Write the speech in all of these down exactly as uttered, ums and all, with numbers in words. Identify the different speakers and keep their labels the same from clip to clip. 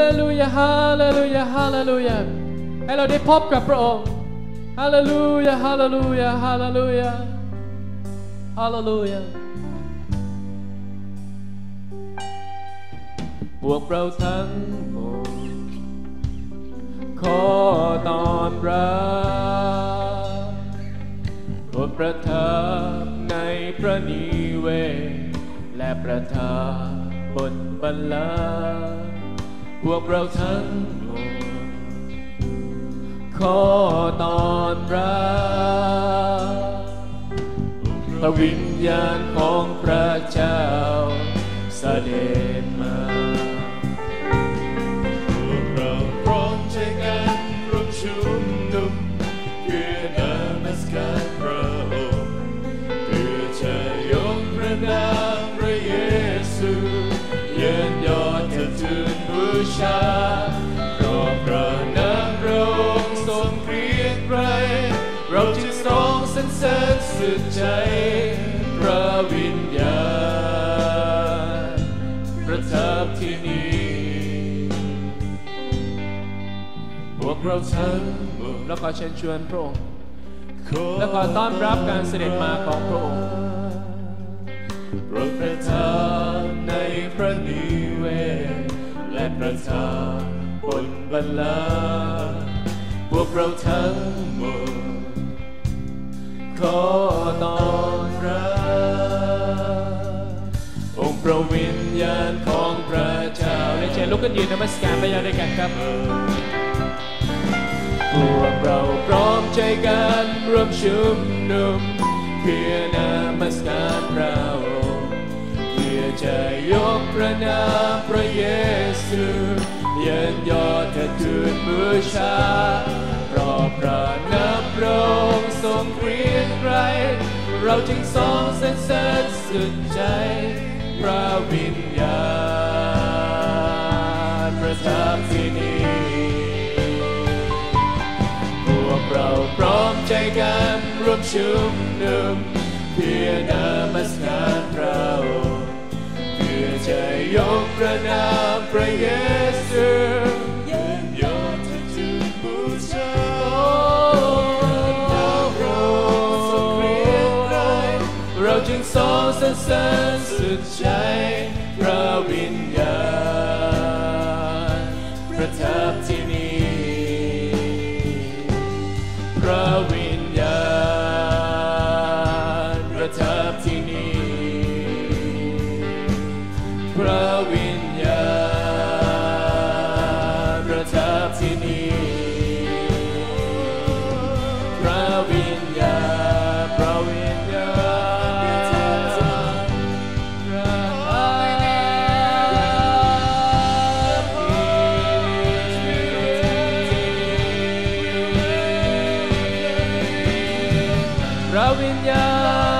Speaker 1: ลูยาฮาเลลูยาฮาเลลูยาให้เราได้พบกับพระองค์ฮาเลลูยาฮาเลลูยาฮาเลลูยาฮาเลลูยาพวกเราทั้งหมดขอต้อนรับบทประทับในพระนิเวศและประทับบนบัลลังก์พวกเราทั้งหมดขอต้อนรับพระวิญญาณของพระเจ้าเสด็จมาพวกเราพร้อมใจกันร่วมชุมนุมเพื่อนมัสการพระองค์เพื่อจะยกพระนามพระเยซูเยินยอเถิดทูลบูชาเพราะพระนามพระองค์ทรงเกรียงไกรเราจึงร้องสรรเสริญสุดใจพระวิญญาณประทับที่นี่พวกเราทั้งหมดแล้วก็เชิญชวนพระองค์แล้วก็ต้อนรับการเสด็จมาของพระองค์โปรดประทับในพระนิเวศและประทับบนบัลลังก์พวกเราทั้งหมดขอต้อนรับองค์พระวิญญาณของพระเจ้าและเชิญลุกขึ้นยืนนมัสการพระเจ้าด้วยกันครับพวกเราพร้อมใจกันร่วมชุมนุมเพื่อนมัสการพระองค์เพื่อจะยกพระนามพระเยซูเยินยอเถิดทูลบูชาเพราะพระนามพระองค์ทรงเกรียงไกรเราจึงทรงสรรเสริญสุดใจพระวิญญาณประทับที่นี่พวกเราพร้อมใจกันร่วมชุมนุมเพื่อนมัสการพระองค์เพื่อจะยกพระนามพระเยซูเยินยอเถิดทูลบูชาเราจึงทรงสรรเสริญสุดใจพระวิญญาณประทับที่นี่พระวิญญาณประทับที่นี่พระวิญญาณประทับที่นี่พระวิญญาณพระวิญญาณพระวิญญา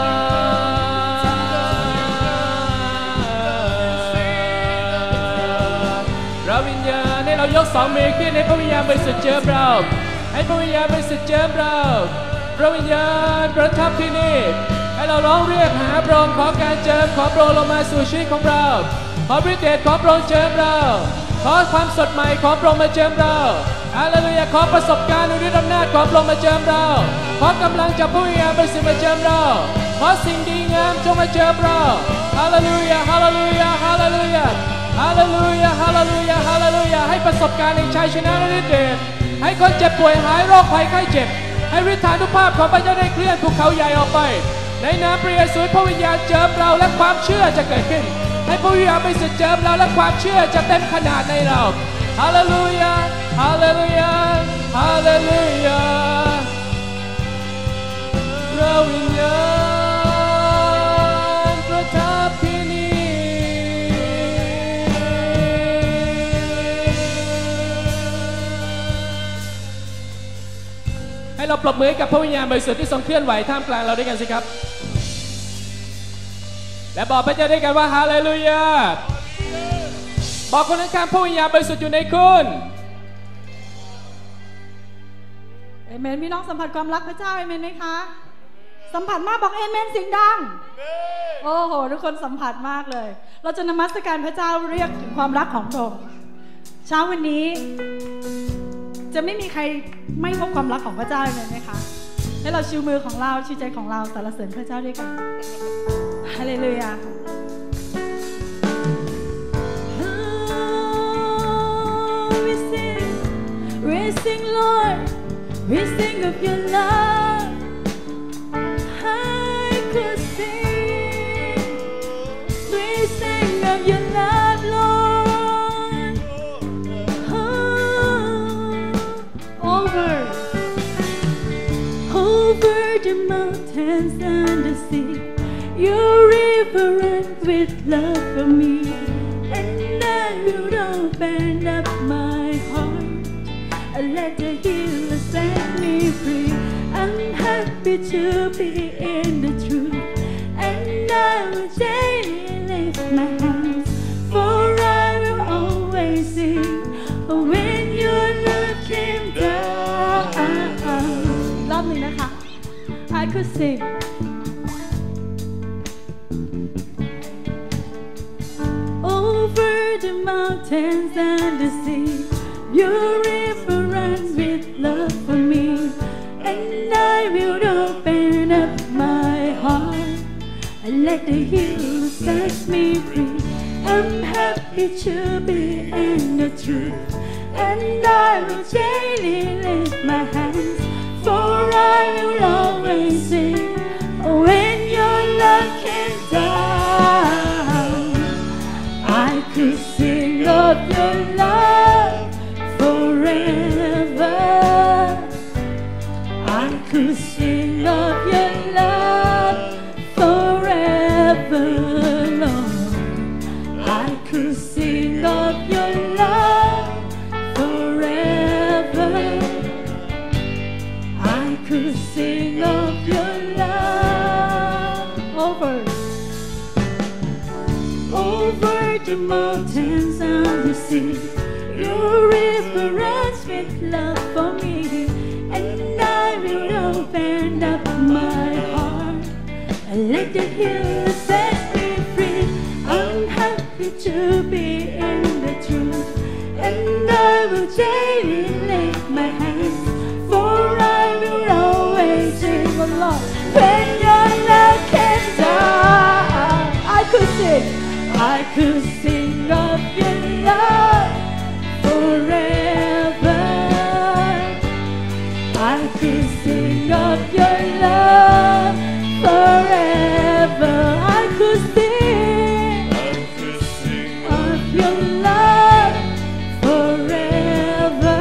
Speaker 1: ณพระวิญญาณให้เรายกสองมือขึ้นให้พระวิญญาณบริสุทธิ์เจิมเราให้พระวิญญาณบริสุทธิ์เจิมเราพระวิญญาณประทับที่นี่ให้เราร้องเรียกหาพระองค์ขอการเจิมขอพระองค์ลงมาสู่ชีวิตของเราขอฤทธิ์เดชขอพระองค์เจิมเราขอความสดใหม่ขอพระองค์มาเจิมเราฮาเลลูยาขอประสบการณ์ฤทธิ์อำนาจขอพระองค์มาเจิมเราขอกำลังจากพระวิญญาณบริสุทธิ์มาเจิมเราขอสิ่งดีงามจงมาเจิมเราฮาเลลูยาฮาเลลูยาฮาเลลูยาฮาเลลูยาฮาเลลูยาฮาเลลูยาให้ประสบการณ์ในชัยชนะและฤทธิ์เดชให้คนเจ็บป่วยหายโรคภัยไข้เจ็บให้ฤทธานุภาพของพระเจ้าได้เคลื่อนภูเขาใหญ่ออกไปในนามพระเยซูพระวิญญาณเจิมเราและความเชื่อจะเกิดขึ้นให้พระวิญญาณบริสุทธิ์เจิมเราและความเชื่อจะเต็มขนาดในเราฮาเลลูยาฮาเลลูยาฮาเลลูยาพระวิญญาณประทับที่นี่ให้เราปรบมือกับพระวิญญาณบริสุทธิ์ที่ทรงเคลื่อนไหวท่ามกลางเราด้วยกันสิครับและบอกพระเจ้าด้วยกันว่าฮาเลลูยาบอกคนข้างๆพระวิญญาณบริสุทธิ์อยู่ในคุณ
Speaker 2: เอเมนพี่น้องสัมผัสความรักพระเจ้าเอเมนไหมคะสัมผัสมากบอกเอเมนเสียงดังโอ้โหทุกคนสัมผัสมากเลยเราจะนมัสการพระเจ้าเรียกถึงความรักของพระองค์เช้าวันนี้จะไม่มีใครไม่พบความรักของพระเจ้าเลยไหมคะให้เราชูมือของเราชูใจของเราสรรเสริญพระเจ้าด้วยกันฮาเลลูยาWe sing, we sing, Lord, we sing of your love. I could sing, we sing of your love, Lord. Oh, over, over the mountains and the sea, your river runs with love for me, and I will open up my heart and let the healer set me free. I'm happy to be in the truth, and I will daily lift my hands, for I will always sing when your love came down. รอบหนึ่งนะคะ I could sing over the mountains and the sea, your river runs with love for me, and I will open up my heart and let the healer set me free. I'm happy to be in the truth, and I will daily lift my hands, for I will always sing when your love came down. I could sing of your love forever. I could sing of your love forever, Lord. I could sing of your love forever. I could sing of your love over, over the mountains and the sea. Your river runs with love for me, and I will open up my heart and let the healer set me free. I'm happy to be in the truth, and I will daily lift my hands, for I will always sing, oh Lord, when your love came down. I could sing, I could sing of your love forever. I could sing of your love forever. I could sing, I could sing of your love forever.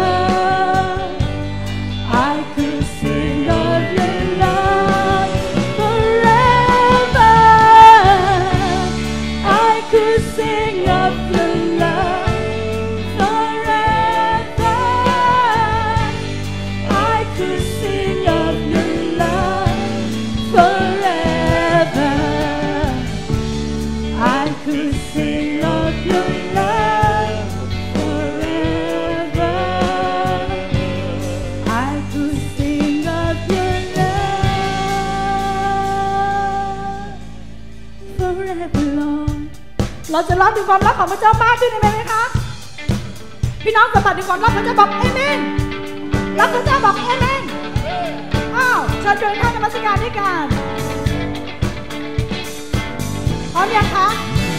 Speaker 2: I could sing of your love forever. I could sing of your love forever. I could sing of your love forever. I could sing of your love forever. I could sing of your love forever, Lord. เราจะรับถึงความรักของพระเจ้ามากขึ้นไหมคะพี่น้องสัมผัสถึงความรักพระเจ้าบอกเอเมนรักพระเจ้าบอกเอเมนอ้าวเชิญชวนท่านนมัสการด้วยกันพร้อมยังคะ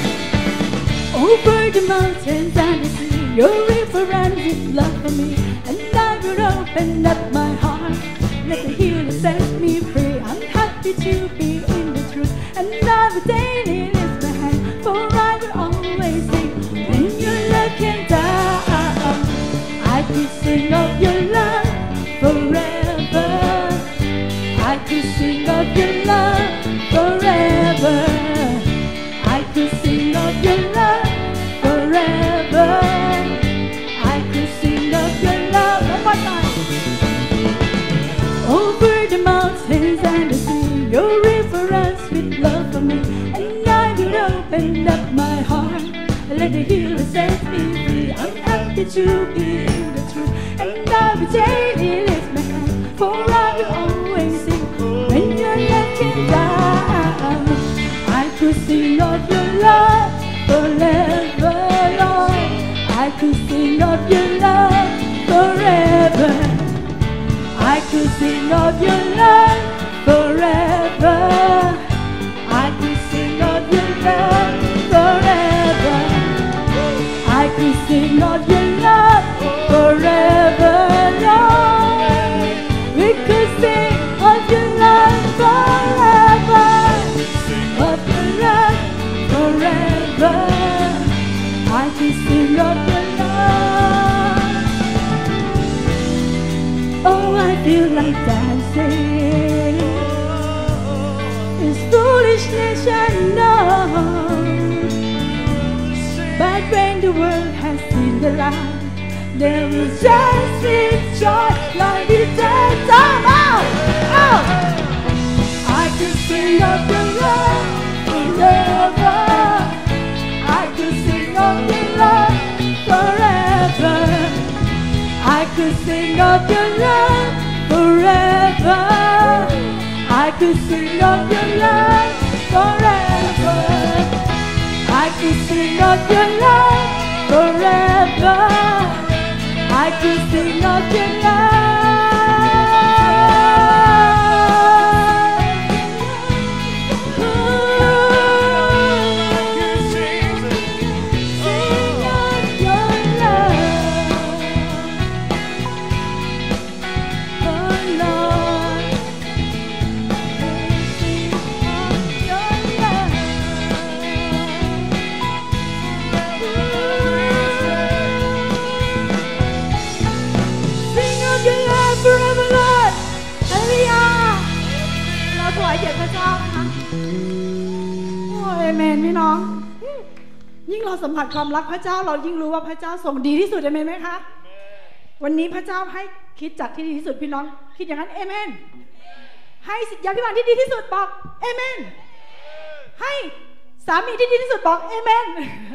Speaker 2: Over the mountains and the sea, your river runs with love for me, and I will open up my heart, let the healer set me free. I'm happy to be in the truth, and I will daily lift my hand, for I will always sing when your love came down. I could sing of your love forever. I could sing of your love forever. I could sing of your love forever. I could sing of your love one more time. Over the mountains and the sea, your river runs with love for me, and I will open up my heart and let the healer set me free. I'm happy to be in the truth, and I will daily lift my hand, for I will always sing when your love came down. I could sing of your love forever, Lord. I could could sing of your love forever. I could sing of your love forever. I could sing of your love forever. I could sing of your love forever, Lord. We could sing of your love forever, of your love forever. I could sing of your love. Oh, I feel like dancing. It's foolishness, I know. But when the world has seen the light, they will just with joy like it does. Time out! Oh! I could sing of your love forever. I could sing of your love forever. I could sing of your love forever. I could sing of your love forever. I could sing of your love forever. I could sing of your love.พี่น้องยิ่งเราสัมผัสความรักพระเจ้าเรายิ่งรู้ว่าพระเจ้าทรงดีที่สุดเอเมนไหมคะวันนี้พระเจ้าให้คิดจักที่ดีที่สุดพี่น้องคิดอย่างนั้นเอเมนให้สิทธิพิบาลที่ดีที่สุดบอกเอเมนให้สามีที่ดีที่สุดบอกเอเมน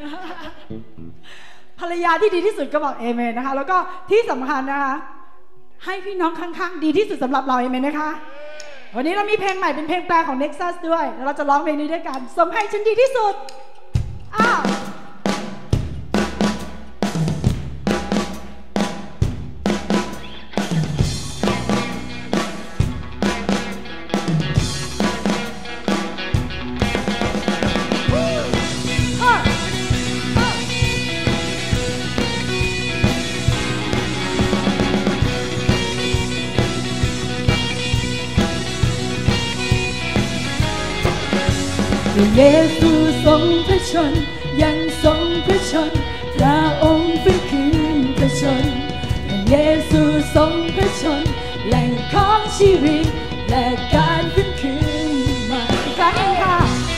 Speaker 2: ภรรยาที่ดีที่สุดก็บอกเอเมนนะคะแล้วก็ที่สำคัญนะคะให้พี่น้องข้างๆดีที่สุดสำหรับเราเอเมนนะคะวันนี้เรามีเพลงใหม่เป็นเพลงแปลของ Nexus ด้วยแล้วเราจะร้องเพลงนี้ด้วยกันทรงให้ฉันดีที่สุดอ้าวเยซูทรงพระชนยังทรงพระชนพระองค์ฟื้นคืนพระชนเยซูทรงพระชนแหล่งของชีวิตและการฟื้นคืนใหม่อีกครั้งค่ะ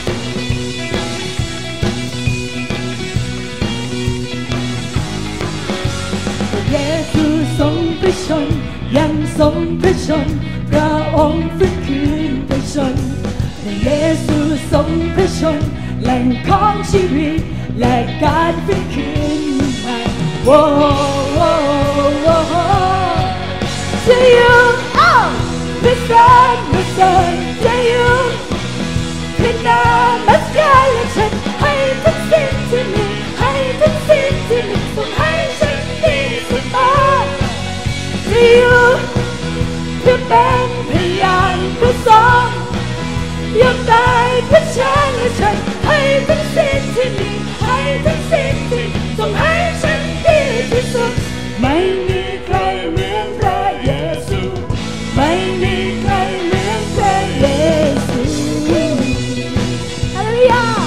Speaker 2: เยซูทรงพระชนยังทรงพระชนพระองค์ฟื้นคืนพระชนเยซูทรงพระชนแหล่งของชีวิตและการฟื้นคืนใหม่โว้โว้โว้ To you oh พระสันพระสัน To you พระนามมัสการและฉันให้ทุกสิ่งที่มีให้ทุกสิ่งที่มีทรงให้ฉันดีเสมอ To you เพื่อเป็นพยานผู้ทรงยอมตายเพื่อฉันและฉันให้ทุกสิ่งที่มีให้ทุกสิ่งที่ทรงให้ฉันดีที่สุดไม่มีใครเหมือนพระเยซูไม่มีใครเหมือนพระเยซูฮาเลลูยา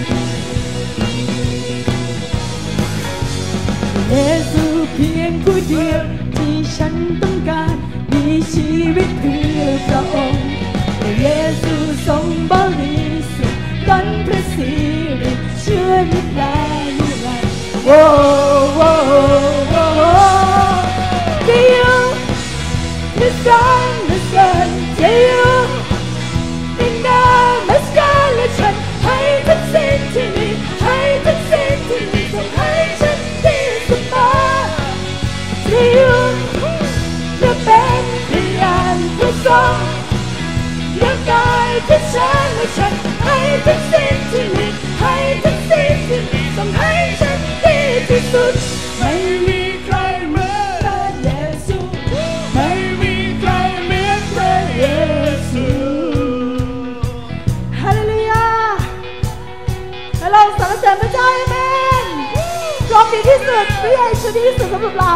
Speaker 2: เยซูเพียงผู้เดียวที่ฉันต้องการมีชีวิตเพื่อพระองค์เยซูทรงบริสุทธิ์ล้นพระสิริเชื่อนิรันดร์นิรันดร์โว้โว้โว้ที่อยู่ที่สันที่สันที่อยู่ในนามมัสการและฉันให้ทุกสิ่งที่มีให้ทุกสิ่งที่มีทรงให้ฉันดีเสมอที่อยู่จะเป็นพยานผู้ทรงร่างกายที่ฉันและฉันให้ทุกสิ่งที่มีให้ทุกสิ่งที่มีทรงให้ฉันดีที่สุดไม่สุดพระเยซูดีที่สุดสำหรับเรา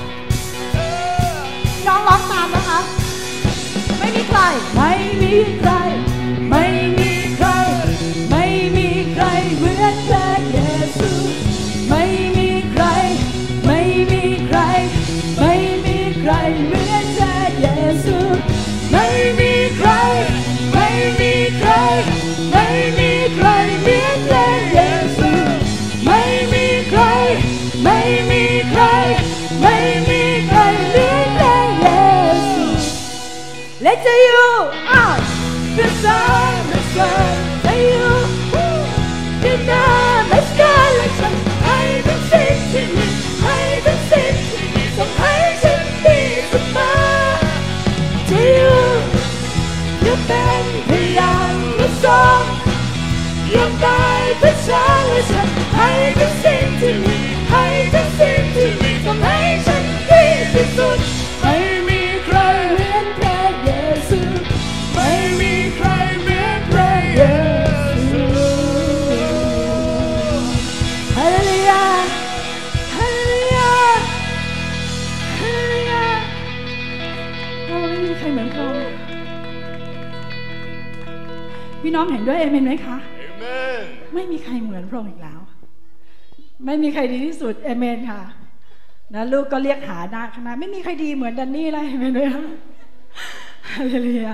Speaker 2: น้องร้องตามนะคะไม่มีใครไม่มีใครไม่มีใครไม่มีใครเหมือนพระเยซูไม่มีใครไม่มีใครไม่มีใครเหมือนพระเยซูไม่มีใครไม่มีใครไม่มีใครเหมือนพระเยซูไม่มีใครไม่มีใครไม่มีใครเหมือนพระเยซู Let's say you out the sun the sun say you the night the sky like sun ให้เป็นสิ่งที่มีให้เป็นสิ่งที่มีส่งให้ฉันดีเสมอ Say you อย่าเป็นพยานและสองอย่าตายเพื่อฉันและฉันให้เป็นสิ่งที่มีให้เป็นสิ่งที่มีส่งให้ฉันดีที่สุดไม่มีใครเหมือนพระเยซูไม่มีใครเหมือนพระเยซูฮาเลลูยาฮาเลลูยาฮาเลลูยาเราไม่มีใครเหมือนเขาพี่น้องเห็นด้วยเอเมนไหมคะเอเมนไม่มีใครเหมือนพระองค์อีกแล้วไม่มีใครดีที่สุดเอเมนค่ะนะลูกก็เรียกหาหน้าคณะไม่มีใครดีเหมือนดันนี่เลยเอเมนด้วยฮาเลลูยา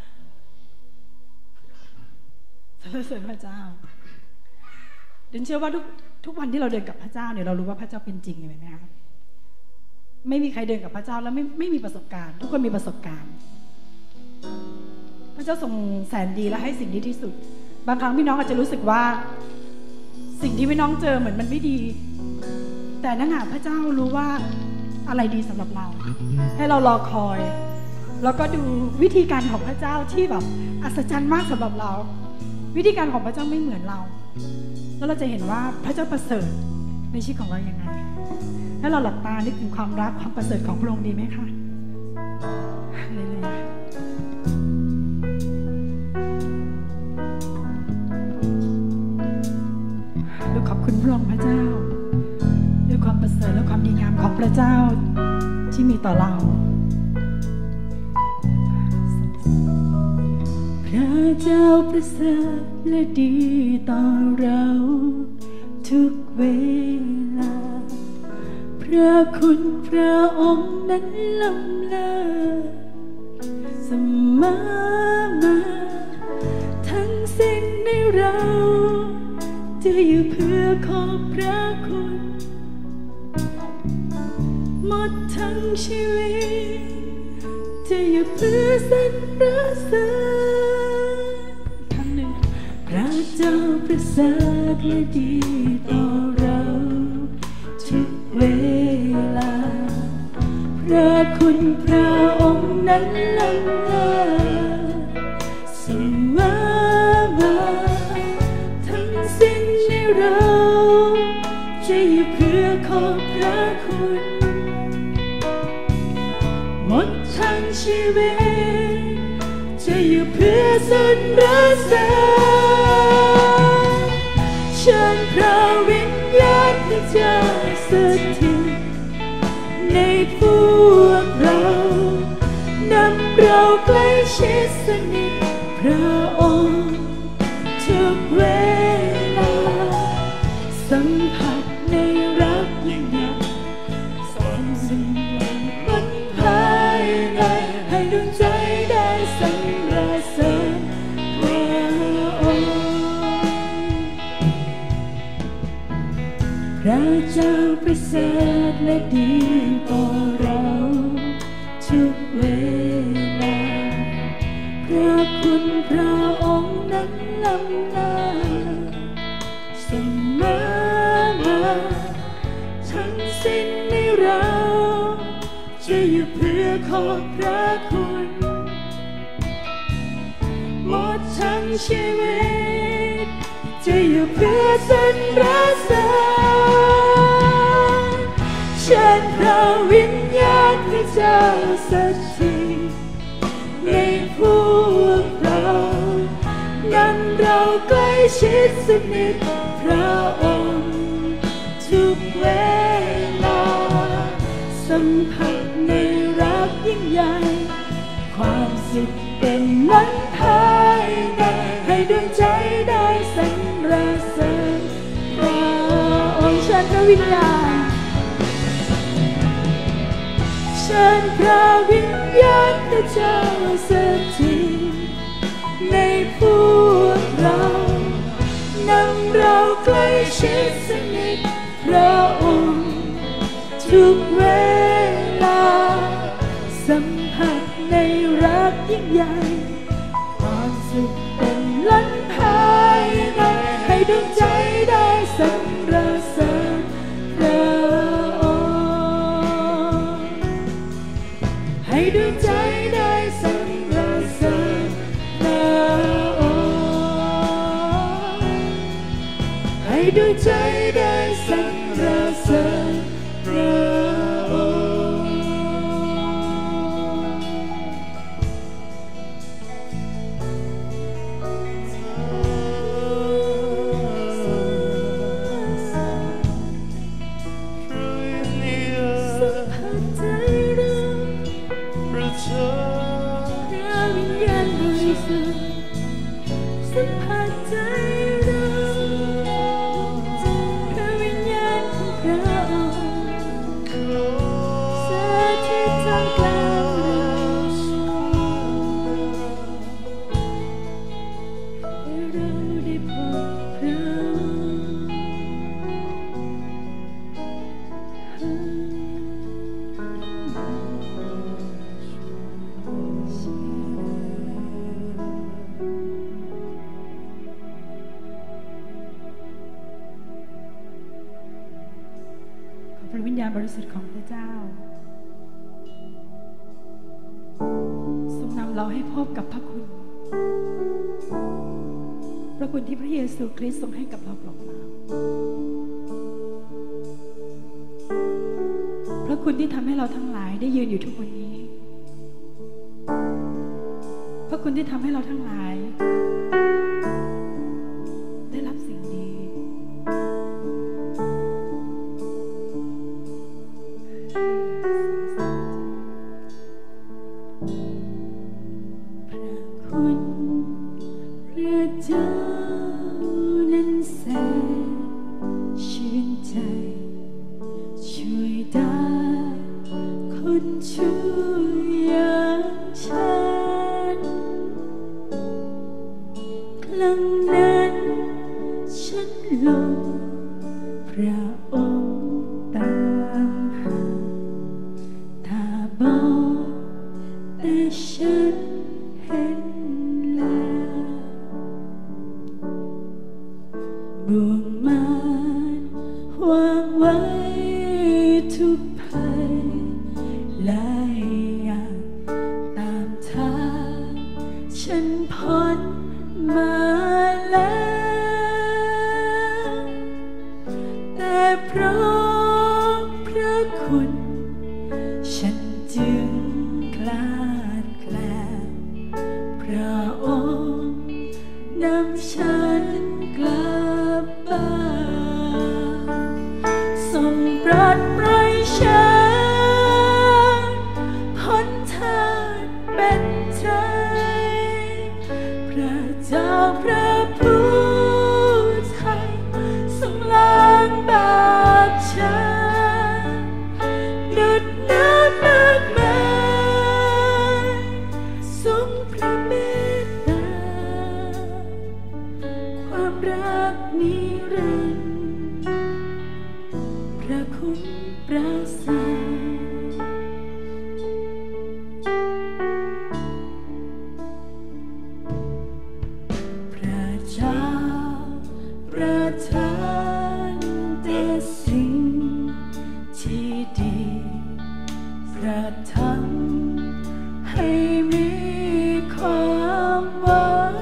Speaker 2: สรรเสริญพระเจ้าเดินเชื่อว่าทุกทุกวันที่เราเดินกับพระเจ้าเนี่ยเรารู้ว่าพระเจ้าเป็นจริงไหมคะไม่มีใครเดินกับพระเจ้าแล้วไม่ไม่มีประสบการณ์ทุกคนมีประสบการณ์พระเจ้าทรงแสนดีและให้สิ่งดีที่สุดบางครั้งพี่น้องอาจจะรู้สึกว่าสิ่งที่พี่น้องเจอเหมือนมันไม่ดีแต่นั่นหาพระเจ้ารู้ว่าอะไรดีสำหรับเราให้เรารอคอยแล้วก็ดูวิธีการของพระเจ้าที่แบบอัศจรรย์มากสำหรับเราวิธีการของพระเจ้าไม่เหมือนเราแล้วเราจะเห็นว่าพระเจ้าประเสริฐในชีวิตของเรายังไงให้เราหลับตานึกถึงความรักความประเสริฐของพระองค์ดีไหมคะเลยลูกขอบคุณพระองค์พระเจ้าด้วยความประเสริฐและความดีงามของพระเจ้าที่มีต่อเราพระเจ้าประเสริฐและดีต่อเราทุกเวลาพระคุณพระองค์นั้นล้ำเลิศเสมอมาทั้งสิ้นในเราจะอยู่เพื่อขอบพระคุณหมดทั้งชีวิตจะอยู่เพื่อสรรเสริญคำหนึ่งพระเจ้าประเสริฐและดีต่อเราทุกเวลาพระคุณพระองค์นั้นล้ำเลิศเสมอมาทั้งสิ้นในเราจะอยู่เพื่อขอบพระคุณหมดทั้งชีวิตจะอยู่เพื่อสรรเสริญเชิญพระวิญญาณพระเจ้าสถิตในพวกเรานำเราใกล้ชิดสนิทพระองค์ทุกเวลาสัมผัสในรักยิ่งใหญ่สองสิ่งบนภายในให้ดวงใจได้สรรเสริญพระองค์พระเจ้าประเสริฐและดีต่อเราทุกเวลาพระคุณพระองค์นั้นล้ำเลิศเสมอมาทั้งสิ้นในเราจะอยู่เพื่อขอบพระคุณหมดทั้งชีวิตจะอยู่เพื่อสรรเสริญเชิญพระวิญญาณพระเจ้าสถิตในพวกเรานำเราใกล้ชิดสนิทพระองค์ทุกเวสัมผัสในรักยิ่งใหญ่ความสุขเป็นล้นภายในให้ดวงใจได้สรรเสริญพระองค์เชิญพระวิญญาณเชิญพระวิญญาณพระเจ้าสถิตในพวกเรานำเราใกล้ชิดสนิทพระองค์ทุกเวลาสัมผัสในรักยิ่งใหญ่ความสุขเป็นล้นภายในให้ดวงใจได้สรรเสริญพระองค์ให้ดวงใจได้สรรเสริญพระองค์ให้ดวงใจได้สรรเสริญพระองค์สัมผัสใจเราพระวิญญาณของพระองค์สถิตท่ามกลางเราให้เราได้พบพระพระวิญญาณบริสุทธิ์ของพระเจ้าทรงนำเราให้พบกับพระคุณพระคุณที่พระเยซูคริสต์ทรงให้กับเราเปล่าๆพระคุณที่ทำให้เราทั้งหลายได้ยืนอยู่ทุกวันนี้พระคุณที่ทำให้เราทั้งหลายได้รับสิ่งดีเจ้านั้นแสนชื่นใจช่วยได้คนชั่วอย่างฉันครั้งนั้นฉันหลงพระองค์ตามหาตาบอดแต่ฉันเห็นบ่วงมารวางไว้ทุกภัยหลายอย่างตามทางฉันพ้นมาแล้วแต่เพราะพระคุณฉันจึงคลาดแคลนพระองค์นำฉันกลับทรงโปรดปล่อยฉันพ้นทางเป็นไทยพระเจ้าพระผู้ไทยทรงล้างบาปฉันดุจน้ำมากมายทรงพระเมตตาความรักนิรันดร์พระคุณประเสริฐพระเจ้าประทานแต่สิ่งที่ดีประทำให้มีความหวัง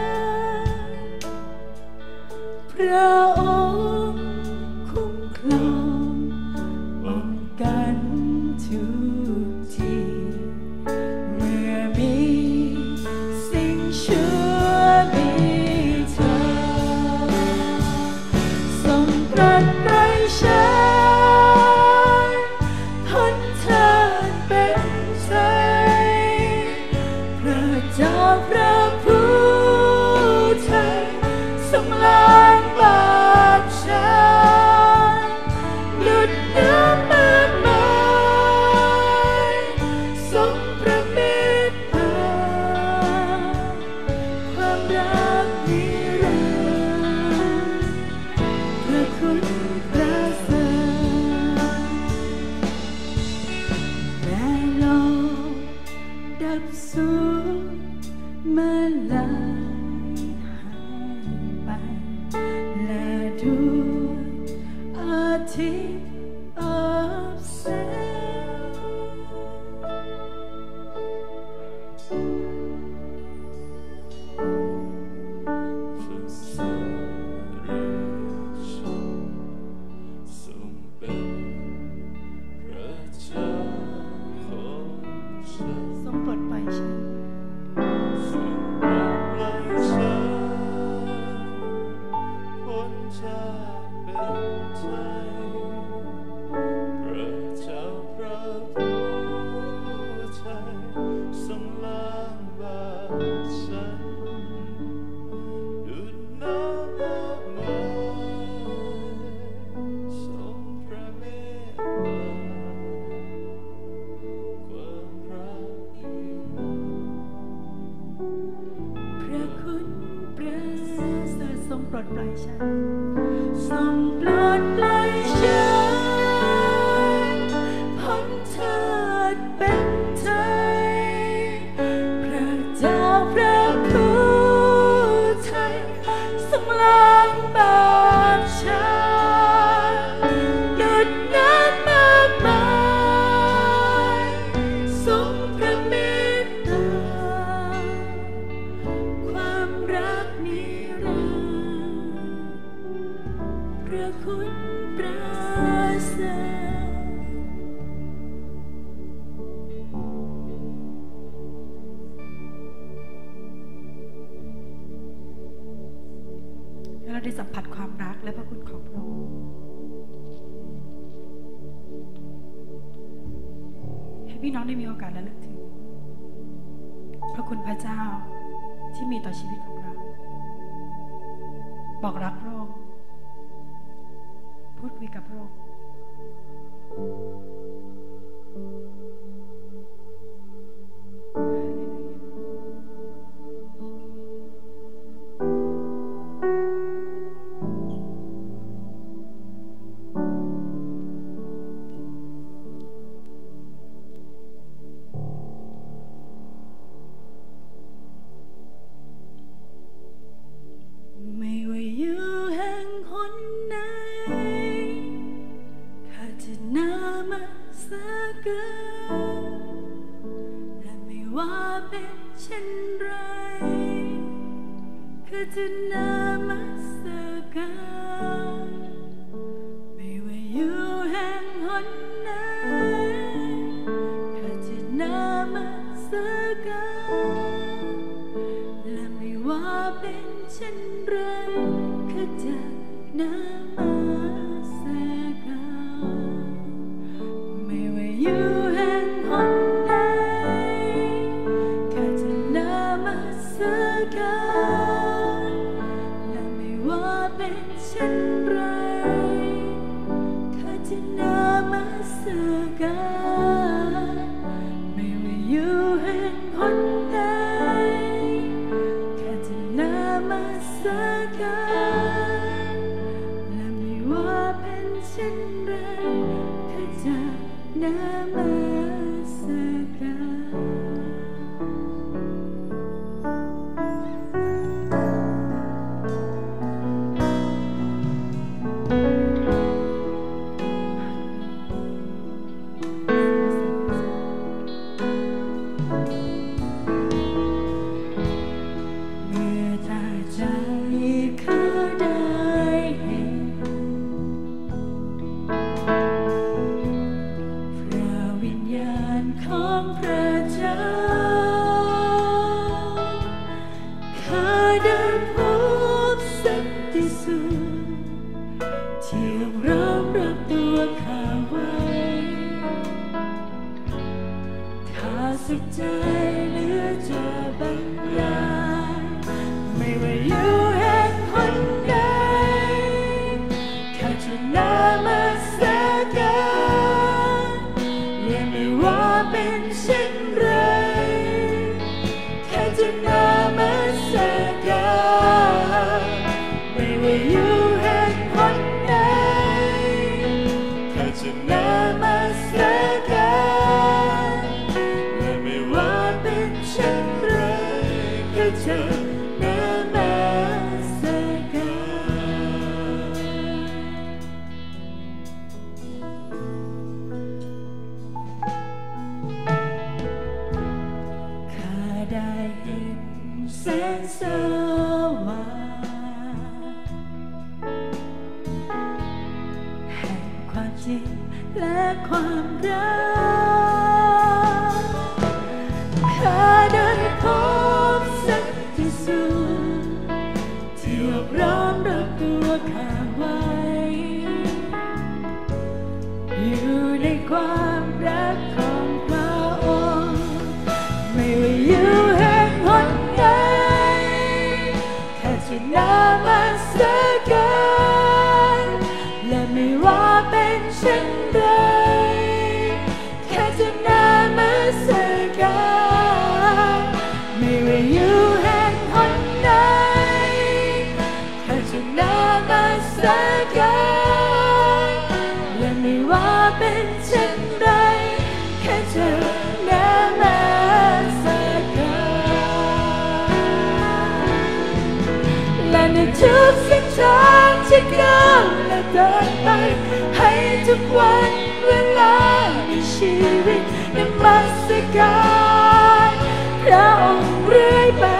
Speaker 2: พระองค์คุ้มครองป้องกันทุกทีเมื่อมีสิ่งชั่วมีเธอทรงโปรดปล่อยฉันพ้นทสูงมาลายหายไปและดวงอาทิตย์อับแสเราได้สัมผัสความรักและพระคุณของพระองค์ให้พี่น้องได้มีโอกาสระลึกถึงพระคุณพระเจ้าที่มีต่อชีวิตของเราบอกรักพระองค์พูดคุยกับพระองค์
Speaker 3: และไม่ว่าเป็นเช่น
Speaker 2: ความรักข้าได้พบสักที่สุดที่ยอมร้อมรับตัวข้าไว้อยู่ในความรักของพระองค์ไม่ว่าอยู่แห่งหนใดแค่จะนมัสการและไม่ว่าเป็นเช่นไรแค่จะนมัสการไม่ว่าอยู่แห่งหนใดแค่จะนมัสการและไม่ว่าเป็นเช่นไรแค่จะนมัสการและในทุกเส้นทางที่ก้าวและเดินไปให้ทุกวันเวลาในชีวิตนมัสการพระองค์เรื่อยไป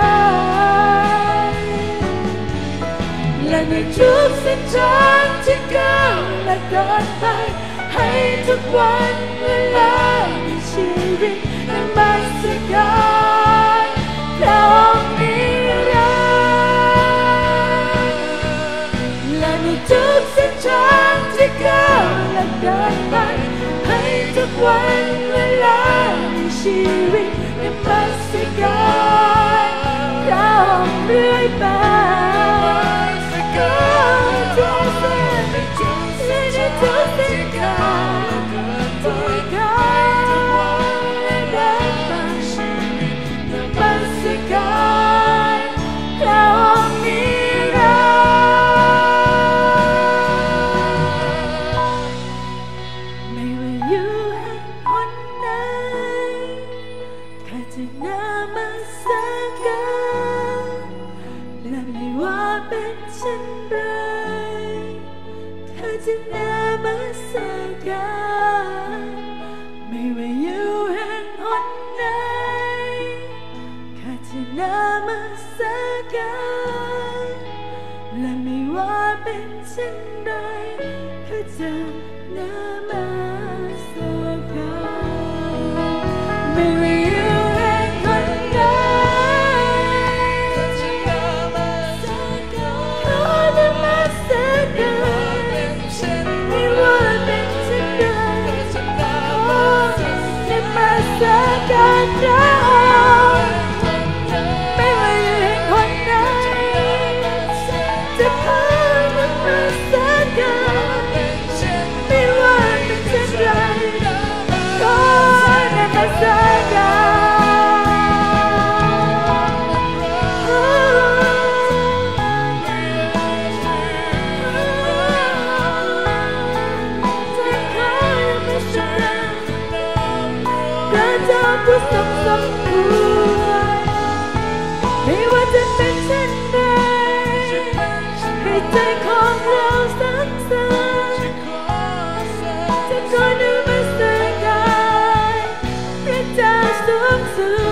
Speaker 2: และในทุกเส้นทางที่ก้าวและเดินไปให้ทุกวันเวลาในชีวิตนมัสการพระองค์นิรันดร์และในทุกเส้นทางที่ก้าวและเดินไปให้ทุกวันเวลาในชีวิตนมัสการพระองค์เรื่อยไปก็ทุกเส้นและในทุกเส้นทางที่ก้าวและเดินไปนมัสการพระองค์นิรันดร์ไม่ว่าอยู่แห่งหนใดข้าจะนมัสการและไม่ว่าเป็นเช่นไรข้าจะนมัสการไม่ว่าอยู่แห่งหนใดข้าจะนมัสการและไม่ว่าเป็นเช่นไรข้าจะนมัสการไม่ว่าอยู่แห่งหนใดข้าจะนมัสการขอนมัสการไม่ว่าเป็นเช่นไรขอนมัสการพระองค์ไม่ว่าอยู่แห่งหนใดจะขอนมัสการไม่ว่าเป็นเช่นไรขอนมัสการพระเจ้าผู้ทรงสมควรไม่ว่าจะเป็นเช่นใดให้ใจของเราสักสานจะขอนมัสการพระเจ้าสูงสุด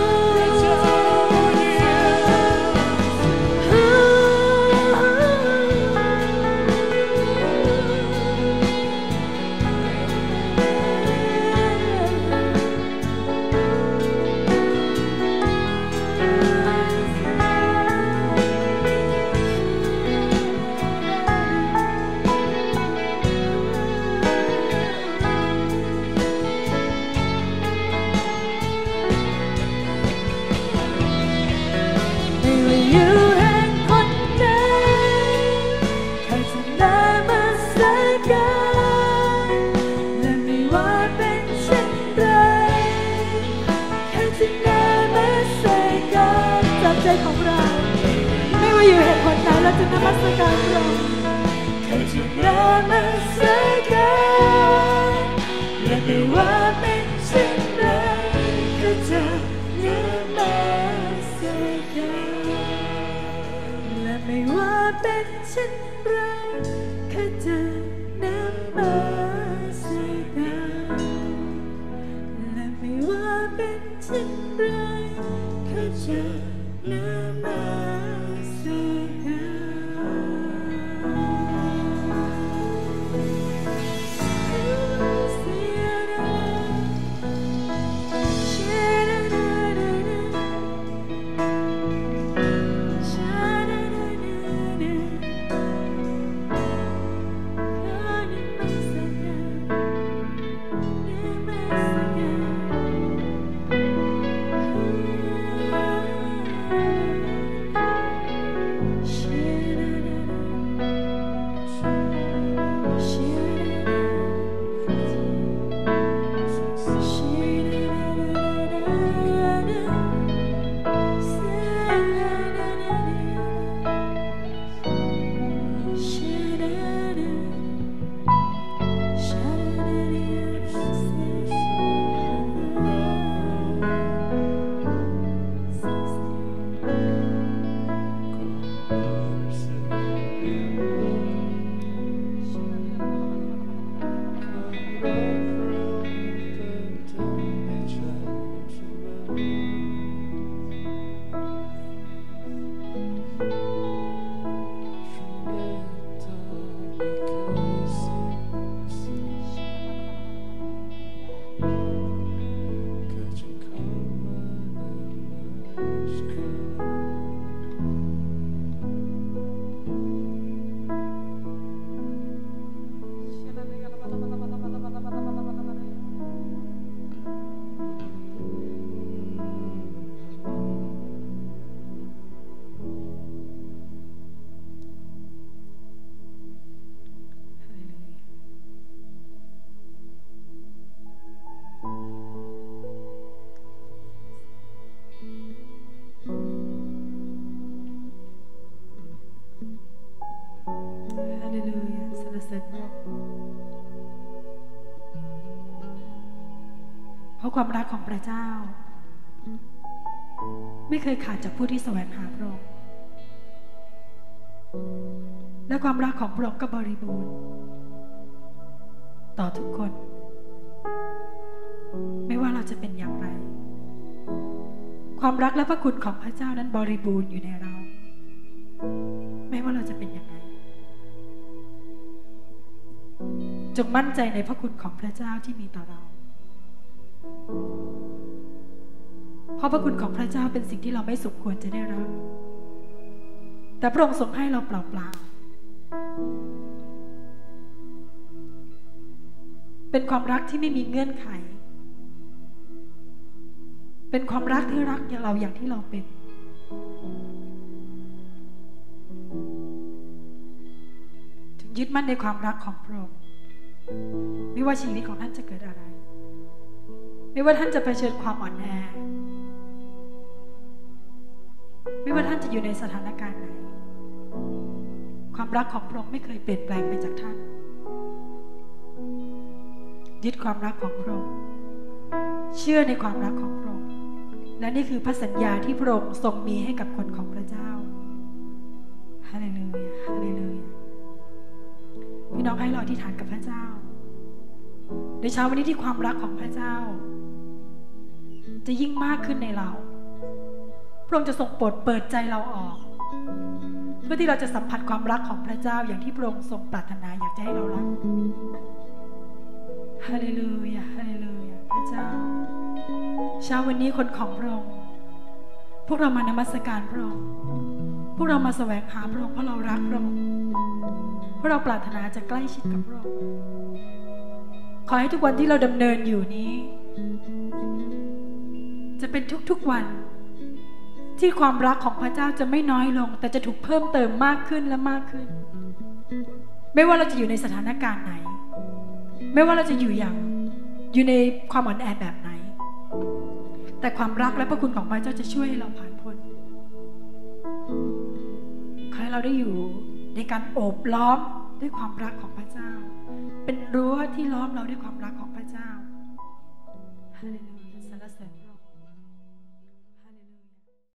Speaker 2: ไม่ว่าอยู่แห่งหนใดข้าจะนมัสการและไม่ว่าเป็นเช่นไรข้าจะนมัสการจากใจของเราไม่ว่าอยู่แห่งหนใดเราจะนมัสการพระองค์ข้าจะนมัสการและไม่ว่าเป็นเช่นไรข้าจะนมัสการและไม่ว่าเป็นเช่นไรข้าจะนมัสการและไม่ว่าเป็นเช่นไรข้าจะนมัสการ เสียราะความรักของพระเจ้าไม่เคยขาดจากผู้ที่แสวงหาพระองค์และความรักของพระองค์ก็บริบูรณ์ต่อทุกคนไม่ว่าเราจะเป็นอย่างไรความรักและพระคุณของพระเจ้านั้นบริบูรณ์อยู่ในเราไม่ว่าเราจะเป็นอย่างไรจงมั่นใจในพระคุณของพระเจ้าที่มีต่อเราเพราะพระคุณของพระเจ้าเป็นสิ่งที่เราไม่สมควรจะได้รับแต่พระองค์ทรงให้เราเปล่าๆเป็นความรักที่ไม่มีเงื่อนไขเป็นความรักที่รักเราอย่างที่เราเป็นถึงยึดมั่นในความรักของพระองค์ไม่ว่าชีวิตของท่านจะเกิดอะไรไม่ว่าท่านจะเผชิญความอ่อนแอไม่ว่าท่านจะอยู่ในสถานการณ์ไหนความรักของพระองค์ไม่เคยเปลี่ยนแปลงไปจากท่านยึดความรักของพระองค์เชื่อในความรักของพระองค์และนี่คือพระสัญญาที่พระองค์ทรงมีให้กับคนของพระเจ้าฮาเลลูยาฮาเลลูยาพี่น้องให้เราอธิษฐานกับพระเจ้าในเช้าวันนี้ที่ความรักของพระเจ้าจะยิ่งมากขึ้นในเราพระองค์จะทรงโปรดเปิดใจเราออกเพื่อที่เราจะสัมผัสความรักของพระเจ้าอย่างที่พระองค์ทรงปรารถนาอยากจะให้เรารักฮาเลลูยาฮาเลลูยาพระเจ้าเช้าวันนี้คนของพระองค์พวกเรามานมัสการพระองค์พวกเรามาแสวงหาพระองค์เพราะเรารักพระองค์เพราะเราปรารถนาจะใกล้ชิดกับพระองค์ขอให้ทุกวันที่เราดำเนินอยู่นี้จะเป็นทุกๆวันที่ความรักของพระเจ้าจะไม่น้อยลงแต่จะถูกเพิ่มเติมมากขึ้นและมากขึ้นไม่ว่าเราจะอยู่ในสถานการณ์ไหนไม่ว่าเราจะอยู่อย่างอยู่ในความอ่อนแอแบบไหนแต่ความรักและพระคุณของพระเจ้าจะช่วยให้เราผ่านพ้นขอให้เราได้อยู่ในการโอบล้อมด้วยความรักของพระเจ้าเป็นรั้วที่ล้อมเราด้วยความรักของพระเจ้าฮาเลลูยา